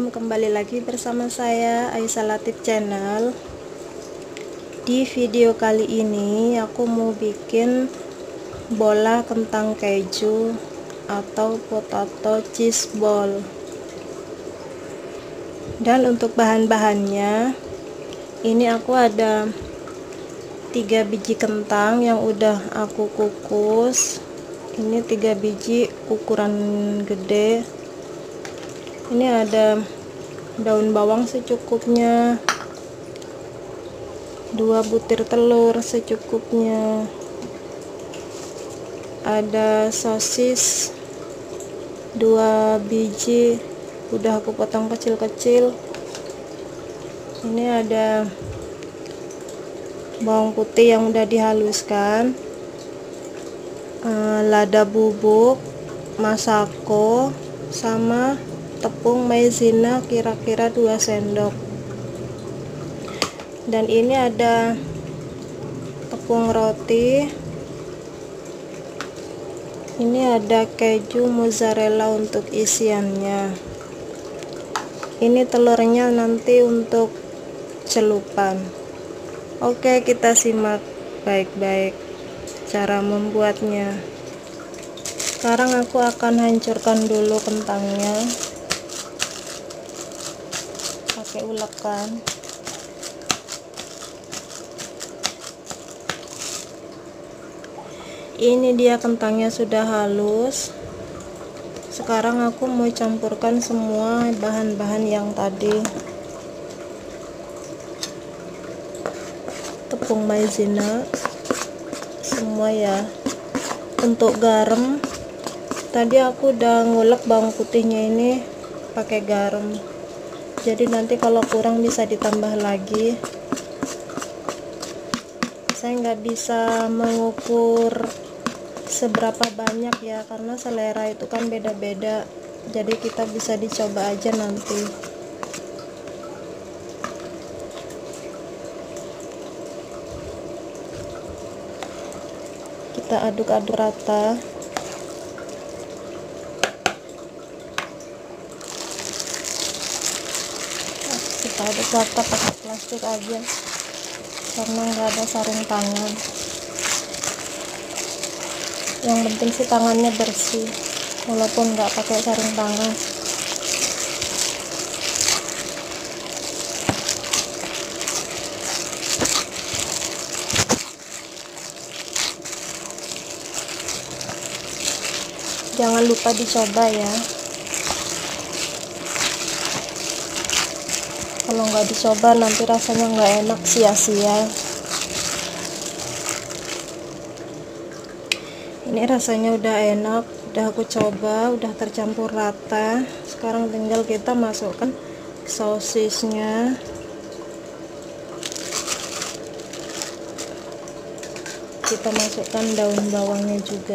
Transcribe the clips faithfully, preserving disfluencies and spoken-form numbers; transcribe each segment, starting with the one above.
Assalamualaikum, kembali lagi bersama saya Aisyah Latif Channel. Di video kali ini aku mau bikin bola kentang keju atau potato cheese ball. Dan untuk bahan-bahannya, ini aku ada tiga biji kentang yang udah aku kukus. Ini tiga biji ukuran gede. Ini ada daun bawang secukupnya, dua butir telur secukupnya, ada sosis dua biji udah aku potong kecil-kecil. Ini ada bawang putih yang udah dihaluskan, lada bubuk, masako, sama tepung maizena kira-kira dua sendok. Dan ini ada tepung roti, ini ada keju mozzarella untuk isiannya, ini telurnya nanti untuk celupan. Oke, kita simak baik-baik cara membuatnya. Sekarang aku akan hancurkan dulu kentangnya pakai ulekan. Ini dia kentangnya sudah halus. Sekarang aku mau campurkan semua bahan-bahan yang tadi. Tepung maizena semua ya. Untuk garam, tadi aku udah ngulek bawang putihnya ini pakai garam. Jadi nanti kalau kurang bisa ditambah lagi. Saya nggak bisa mengukur seberapa banyak ya, karena selera itu kan beda-beda. Jadi kita bisa dicoba aja nanti. Kita aduk-aduk rata. Kita aduk rata pakai plastik aja karena nggak ada sarung tangan. Yang penting sih tangannya bersih walaupun nggak pakai sarung tangan. Jangan lupa dicoba ya. Kalau nggak dicoba nanti rasanya nggak enak, sia-sia. Ini rasanya udah enak, udah aku coba, udah tercampur rata. Sekarang tinggal kita masukkan sosisnya. Kita masukkan daun bawangnya juga.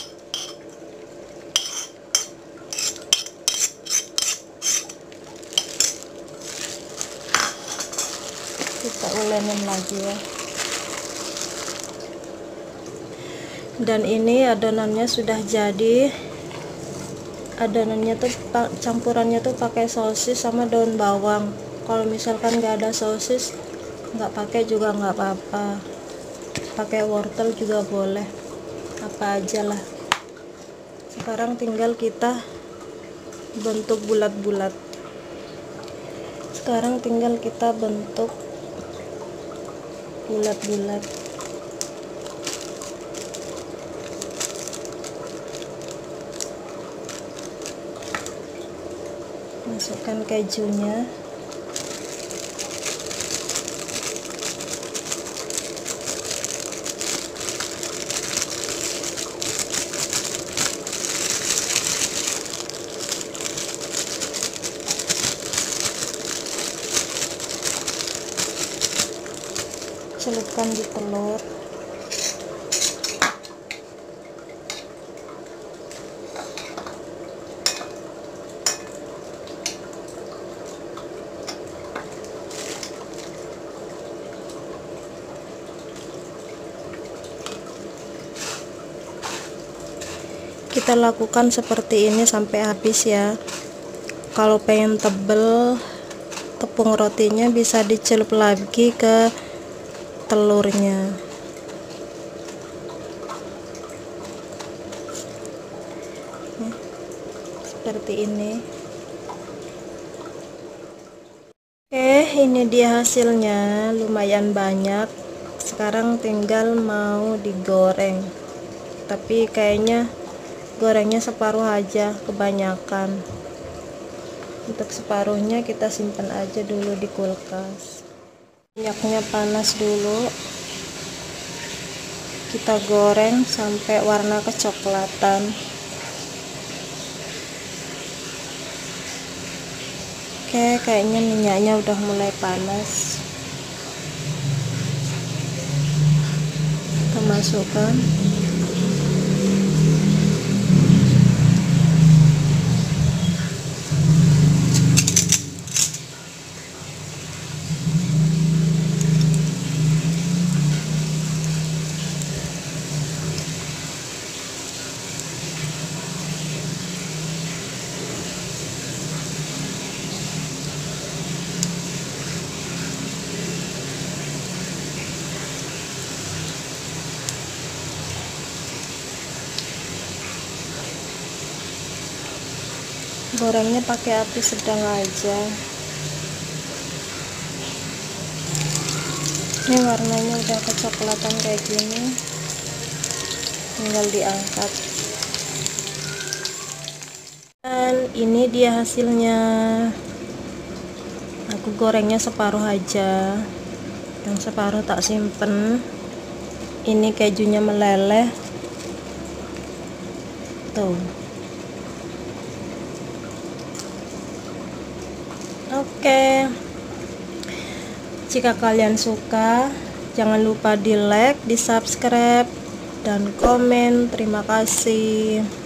Kita ulenin lagi ya. Dan ini adonannya sudah jadi. Adonannya tuh campurannya tuh pakai sosis sama daun bawang. Kalau misalkan nggak ada sosis, nggak pakai juga nggak apa-apa. Pakai wortel juga boleh, apa aja lah. Sekarang tinggal kita bentuk bulat-bulat. Sekarang tinggal kita bentuk bulat-bulat. Masukkan kejunya. Celupkan di telur. Kita lakukan seperti ini sampai habis ya. kalau pengen tebel tepung rotinya bisa dicelup lagi ke telurnya. Nih, seperti ini. Oke, ini dia hasilnya, lumayan banyak. Sekarang tinggal mau digoreng, tapi kayaknya gorengnya separuh aja, kebanyakan. Untuk separuhnya kita simpan aja dulu di kulkas. Minyaknya panas dulu, kita goreng sampai warna kecoklatan. Oke, kayaknya minyaknya udah mulai panas. Kita masukkan. Gorengnya pakai api sedang aja. Ini warnanya udah kecoklatan kayak gini, tinggal diangkat. Dan ini dia hasilnya. Aku gorengnya separuh aja, yang separuh tak simpen. Ini kejunya meleleh tuh. Oke, jika kalian suka, jangan lupa di like, di subscribe, dan komen. Terima kasih.